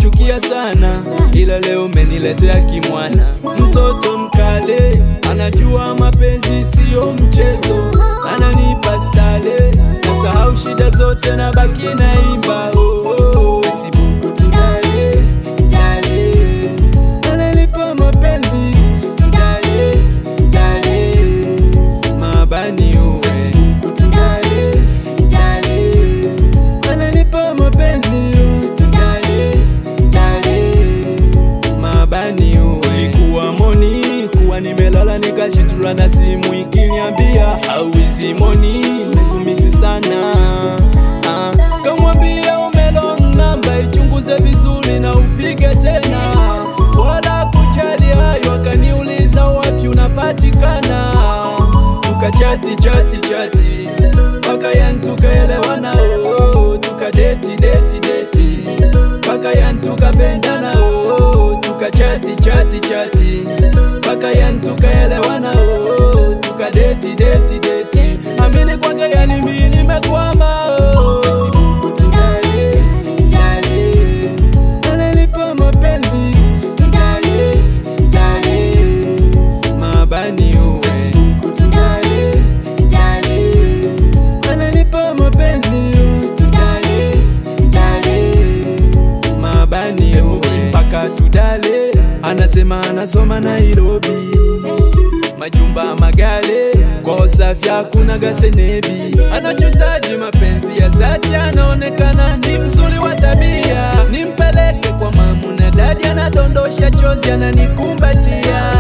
kuchukia sana, ila leo umeniletea kimwana. Mtoto mkale, anajua mapenzi sio mchezo, ananipa stale, nasahau shida zote na baki naimba. Facebook tudale, dale, ananipa mapenzi, dale, dale, mabani uwe. Facebook tudale, dale, ananipa mapenzi, dale, dale, mabani uwe. Ulikuwa moni, kuwa nimelala nikashitura na simu ikiniambia hauizi moni, nikumisi sana. Kamwambia umelong namba, ichunguze vizuri na upige tena. Wala kujali hayo, akaniuliza wapi unapatikana. Tukachati chati chati, paka yan tukaelewana, tukadeti deti deti, paka yan tukapendana, tukachati chati chati, paka yan tukaelewana, tukadeti deti deti. Amini kwake yani mimi nimekwama. Facebook tudale, dale, ananipa mapenzi, dale, dale, mabani uwe. Facebook tudale, dale, ananipa mapenzi, dale, dale, mabani uwe. Mpaka tudale, anasema anasoma Nairobi, majumba magale, kwa usafi hakuna gasenebi. Anachotaji mapenzi ya zati, anaonekana ni mzuri wa tabia. Nimpeleke kwa mamu na dadi, anadondosha chozi, ananikumbatia.